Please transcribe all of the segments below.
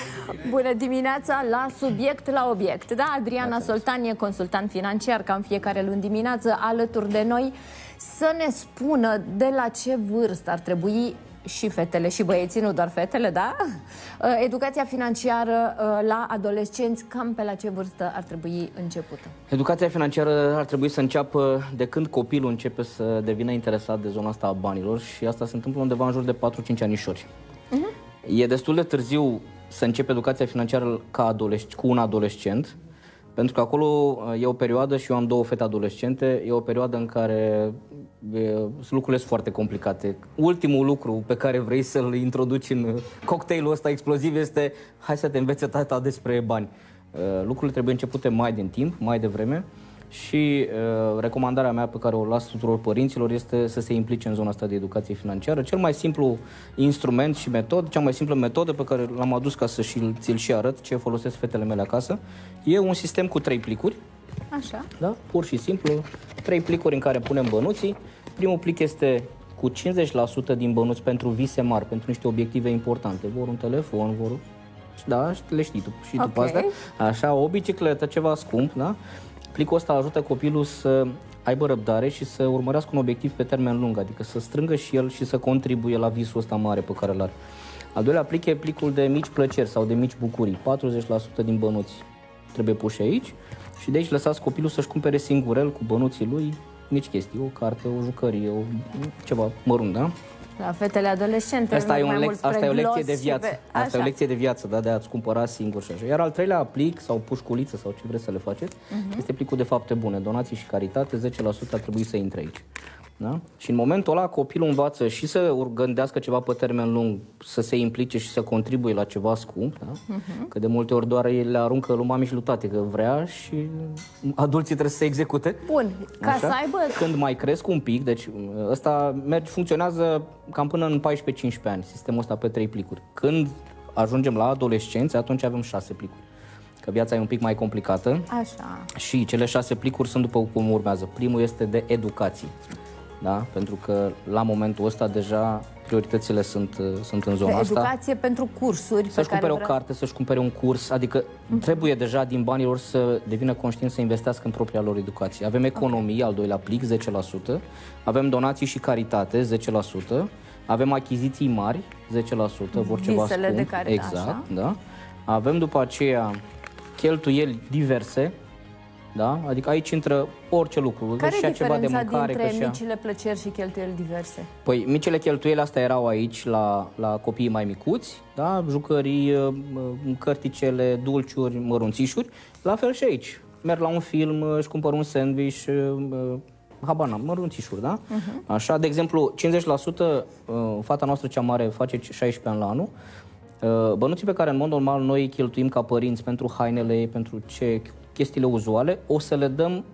Bună dimineața, la subiect, la obiect. Da, Adriana Soltan e consultant financiar, ca în fiecare luni dimineață, alături de noi, să ne spună de la ce vârstă ar trebui și fetele și băieții, nu doar fetele, da? Educația financiară la adolescenți, cam pe la ce vârstă ar trebui începută? Educația financiară ar trebui să înceapă de când copilul începe să devină interesat de zona asta a banilor și asta se întâmplă undeva în jur de 4-5 anișori. E destul de târziu să începe educația financiară cu un adolescent, pentru că acolo e o perioadă, și eu am două fete adolescente, e o perioadă în care lucrurile sunt foarte complicate. Ultimul lucru pe care vrei să-l introduci în cocktailul ăsta exploziv este: hai să te învețe tata despre bani. Lucrurile trebuie începute mai din timp, mai devreme, și recomandarea mea pe care o las tuturor părinților este să se implice în zona asta de educație financiară. Cel mai simplu instrument și cea mai simplă metodă pe care l-am adus ca să ți-l și arăt, ce folosesc fetele mele acasă, e un sistem cu 3 plicuri. Așa. Da? Pur și simplu, 3 plicuri în care punem bănuții. Primul plic este cu 50% din bănuți pentru vise mari, pentru niște obiective importante. Vor un telefon, vor... Da, le știi tu și tu pe astea. Așa, o bicicletă, ceva scump, da? Plicul ăsta ajută copilul să aibă răbdare și să urmărească un obiectiv pe termen lung, adică să strângă și el și să contribuie la visul ăsta mare pe care îl are. Al doilea plic e plicul de mici plăceri sau de mici bucurii. 40% din bănuți trebuie puși aici și de aici lăsați copilul să-și cumpere singurel cu bănuții lui mici chestii, o carte, o jucărie, ceva mărunt, da? La fetele adolescente. Asta e o lecție de viață. Asta e o lecție de viață, da, de a-ți cumpăra singur și așa. Iar al treilea plic sau pușculiță sau ce vreți să le faceți, este plicul de fapte bune, donații și caritate, 10% ar trebui să intre aici. Da? Și în momentul ăla copilul învață și să gândească ceva pe termen lung, să se implice și să contribuie la ceva scump, da? Că de multe ori doar el le aruncă lui mami și lui tate că vrea și adulții trebuie să se execute. Bun, ca așa? să aibă... Când mai cresc un pic, deci ăsta funcționează cam până în 14-15 ani, sistemul ăsta pe 3 plicuri. Când ajungem la adolescenți, atunci avem 6 plicuri. Că viața e un pic mai complicată. Așa. Și cele 6 plicuri sunt după cum urmează. Primul este de educație. Da? Pentru că la momentul ăsta deja prioritățile sunt în zona asta. Educație pentru cursuri. Să-și cumpere o carte, să-și cumpere un curs, adică trebuie deja din banii lor să devină conștienți să investească în propria lor educație. Avem economie, al doilea plic, 10%, avem donații și caritate, 10%, avem achiziții mari, 10%, vor ceva scump. De caritate, exact, așa. da. Avem după aceea cheltuieli diverse. Da? Adică aici intră orice lucru. Care e diferența ceva de mâncare, dintre micile plăceri și cheltuieli diverse? Păi, micile cheltuieli astea erau aici la copiii mai micuți, da? Jucării, cărticele, dulciuri, mărunțișuri. La fel și aici. Merg la un film, își cumpăr un sandwich, habana, mărunțișuri, da? Așa, de exemplu, 50%, fata noastră cea mare face 16 ani la anul. Bănuții pe care în mod normal noi îi cheltuim ca părinți pentru hainele, pentru chestiile uzuale, o să îi le dăm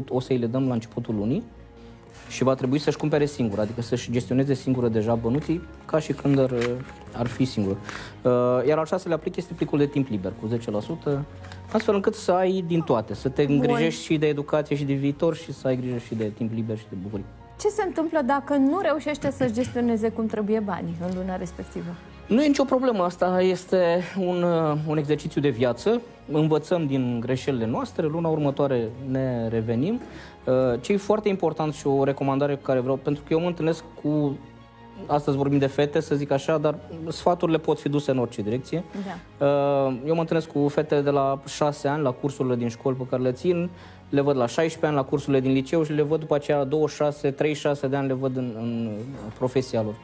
la începutul lunii și va trebui să-și cumpere singur, adică să-și gestioneze singură deja bănuții, ca și când ar fi singur. Iar al 6-lea plic este plicul de timp liber, cu 10%, astfel încât să ai din toate, să te îngrijești și de educație și de viitor și să ai grijă și de timp liber și de bucurii. Ce se întâmplă dacă nu reușește să-și gestioneze cum trebuie banii în luna respectivă? Nu e nicio problemă, asta este un exercițiu de viață, învățăm din greșelile noastre, luna următoare ne revenim. Ce e foarte important și o recomandare pe care vreau, pentru că eu mă întâlnesc cu, astăzi vorbim de fete, să zic așa, dar sfaturile pot fi duse în orice direcție. Da. Eu mă întâlnesc cu fete de la 6 ani, la cursurile din școli pe care le țin, le văd la 16 ani, la cursurile din liceu și le văd după aceea 26, 36 de ani, le văd în profesia lor.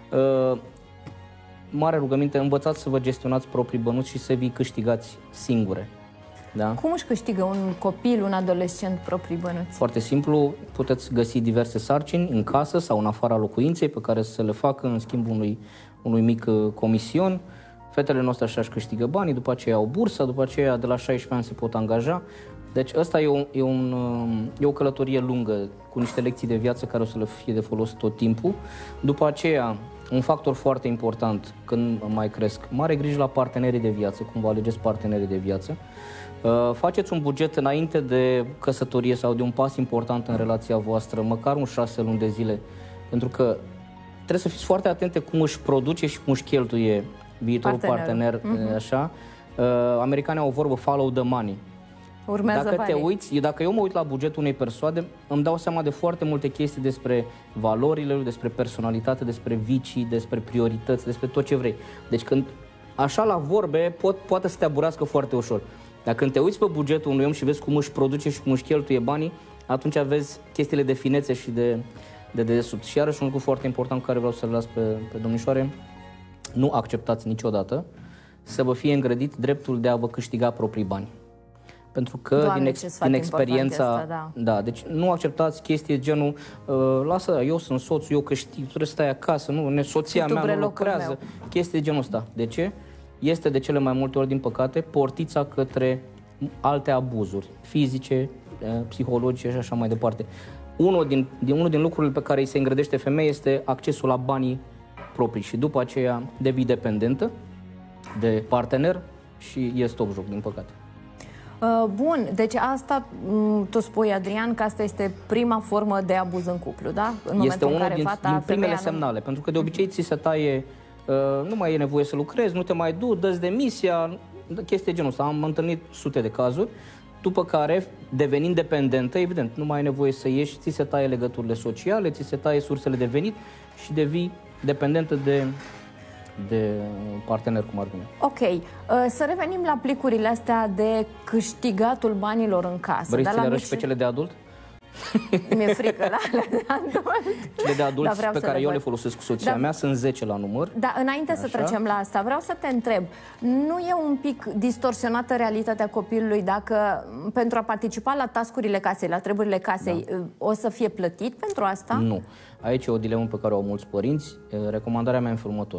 Mare rugăminte, învățați să vă gestionați proprii bănuți și să vi câștigați singure. Da? Cum își câștigă un copil, un adolescent proprii bănuți? Foarte simplu, puteți găsi diverse sarcini în casă sau în afara locuinței pe care să le facă în schimb unui mic comision. Fetele noastre așa își câștigă banii, după aceea au bursa, după aceea de la 16 ani se pot angaja. Deci asta e o călătorie lungă, cu niște lecții de viață care o să le fie de folos tot timpul. După aceea, un factor foarte important când mai cresc, mare grijă la partenerii de viață, cum vă alegeți partenerii de viață. Faceți un buget înainte de căsătorie sau de un pas important în relația voastră, măcar un 6 luni de zile, pentru că trebuie să fiți foarte atente cum își produce și cum își cheltuie viitorul partener, așa. Americanii au o vorbă, follow the money. Urmează dacă banii. te uiți, dacă eu mă uit la bugetul unei persoane, îmi dau seama de foarte multe chestii despre valorile lui, despre personalitate, despre vicii, despre priorități, despre tot ce vrei. Deci când așa la vorbe poate să te aburească foarte ușor. Dar când te uiți pe bugetul unui om și vezi cum își produce și cum își cheltuie banii, atunci vezi chestiile de finețe și de dedesubt. Și iarăși un lucru foarte important care vreau să-l las pe domnișoare: nu acceptați niciodată să vă fie îngrădit dreptul de a vă câștiga proprii bani. Pentru că Doamne, din experiența, asta, da, deci nu acceptați chestii genul lasă, eu sunt soțul, eu câștig, tu trebuie să stai acasă, nu, soția mea nu lucrează, chestii de genul ăsta. De ce? Este de cele mai multe ori, din păcate, portița către alte abuzuri fizice, psihologice și așa mai departe. Unul din lucrurile pe care îi se îngrădește femeia este accesul la banii proprii și după aceea devii dependentă de partener și e stop joc, din păcate. Bun, deci asta, tu spui, Adrian, că asta este prima formă de abuz în cuplu, da? În este unul din primele semnale, pentru că de obicei ți se taie, nu mai e nevoie să lucrezi, nu te mai duci, dă-ți demisia, chestii genul ăsta. Am întâlnit sute de cazuri, după care, devenind dependentă, evident, nu mai ai nevoie să ieși, ți se taie legăturile sociale, ți se taie sursele de venit și devii dependentă de partener, cum ar veni. Ok. Să revenim la plicurile astea de câștigatul banilor în casă. Vrei să le arăți pe cele de adult? Mi-e frică la ale de adult. Cele de adulți pe care eu le folosesc cu soția mea sunt 10 la număr. Da, înainte să trecem la asta, vreau să te întreb, nu e un pic distorsionată realitatea copilului dacă pentru a participa la task-urile casei, la treburile casei, o să fie plătit pentru asta? Nu. Aici e o dilemă pe care o au mulți părinți. Recomandarea mea în felul următor: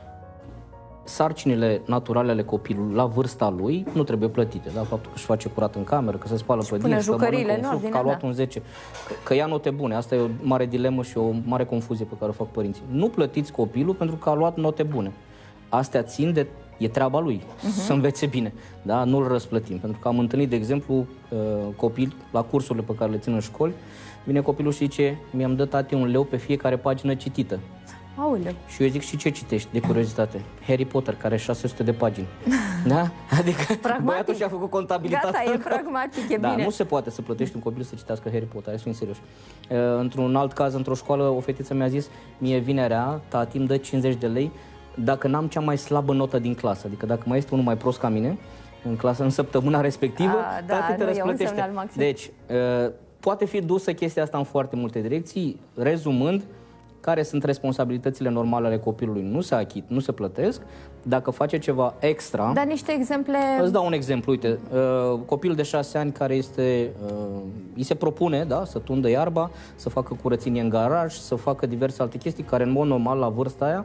sarcinile naturale ale copilului la vârsta lui nu trebuie plătite. Da? Faptul că își face curat în cameră, că se spală pe dinți, că mănâncă un fruct, că a luat un 10, că ia note bune. Asta e o mare dilemă și o mare confuzie pe care o fac părinții. Nu plătiți copilul pentru că a luat note bune. Astea țin de... E treaba lui să învețe bine. Da? Nu-l răsplătim. Pentru că am întâlnit, de exemplu, copil la cursurile pe care le țin în școli. Vine copilul și zice: mi-am dat tati 1 leu pe fiecare pagină citită. Aoleu. Și eu zic: și ce citești, de curiozitate? Harry Potter, care are 600 de pagini. Da? Adică pragmatic. Băiatul și-a făcut contabilitatea. Gata, e pragmatic, e da, bine. Nu se poate să plătești un copil să citească Harry Potter, hai să fim serioși. Într-un alt caz, într-o școală, o fetiță mi-a zis: mie vinerea, tati îmi dă 50 de lei dacă n-am cea mai slabă notă din clasă. Adică dacă mai este unul mai prost ca mine în clasă în săptămâna respectivă, tati te răsplătește. Deci, poate fi dusă chestia asta în foarte multe direcții. Rezumând, care sunt responsabilitățile normale ale copilului? Nu se achit, nu se plătesc. Dacă face ceva extra... Dar niște exemple... Îți dau un exemplu. Uite, copilul de 6 ani care îi se propune, da, să tundă iarba, să facă curățenie în garaj, să facă diverse alte chestii care, în mod normal, la vârsta aia,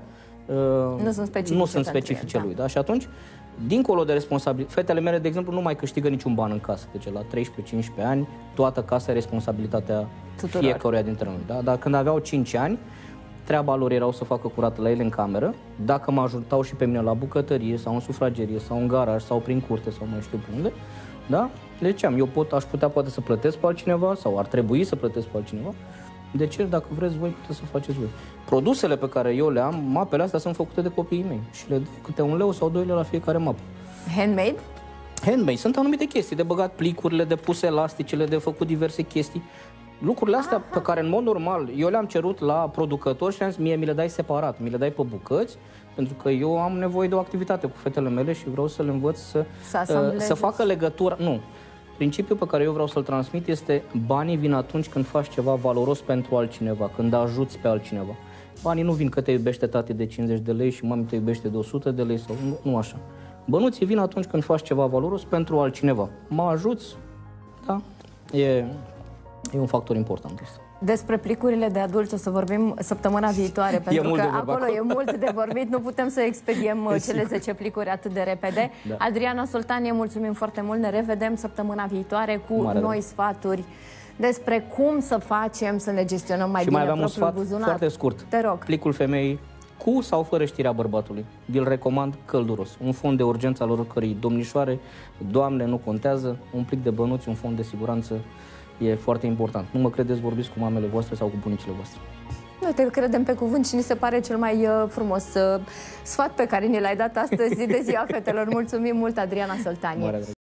nu sunt specifice lui. Da? Și atunci, dincolo de responsabilitate, fetele mele, de exemplu, nu mai câștigă niciun ban în casă. Deci la 13-15 ani, toată casa e responsabilitatea fiecăruia dintre noi. Da? Dar când aveau 5 ani, treaba lor erau să facă curat la ele în cameră. Dacă mă ajutau și pe mine la bucătărie sau în sufragerie sau în garaj sau prin curte sau mai știu pe unde, da? Le ziceam: eu aș putea poate să plătesc pe altcineva sau ar trebui să plătesc pe altcineva. De ce? Dacă vreți voi, puteți să faceți voi. Produsele pe care eu le am, mapele astea sunt făcute de copiii mei și le dau câte 1 leu sau 2 lei la fiecare mapă. Handmade? Handmade. Sunt anumite chestii, de băgat plicurile, de pus elasticele, de făcut diverse chestii. Lucrurile astea pe care în mod normal eu le-am cerut la producători și am zis: mie mi le dai separat, mi le dai pe bucăți, pentru că eu am nevoie de o activitate cu fetele mele și vreau să le învăț să facă legătura. Nu. Principiul pe care eu vreau să-l transmit este: banii vin atunci când faci ceva valoros pentru altcineva, când ajuți pe altcineva. Banii nu vin că te iubește tati de 50 de lei și mami te iubește de 100 de lei sau nu așa. Bănuții vin atunci când faci ceva valoros pentru altcineva. Mă ajuți? Da? E un factor important ăsta. Despre plicurile de adulți o să vorbim săptămâna viitoare, pentru că acolo e mult de vorbit, nu putem să expediem cele 10 plicuri atât de repede. Da. Adriana Soltanie, mulțumim foarte mult, ne revedem săptămâna viitoare cu noi sfaturi despre cum să facem să ne gestionăm mai bine propriul buzunar. Și mai aveam un sfat foarte scurt. Te rog. Plicul femeii cu sau fără știrea bărbatului. Vi-l recomand călduros. Un fond de urgență al oricărei domnișoare, doamne, nu contează, un plic de bănuți, un fond de siguranță. E foarte important. Nu mă credeți, vorbiți cu mamele voastre sau cu bunicile voastre. Noi te credem pe cuvânt și ni se pare cel mai frumos sfat pe care ni l-ai dat astăzi de Ziua Fetelor. Mulțumim mult, Adriana Soltanie.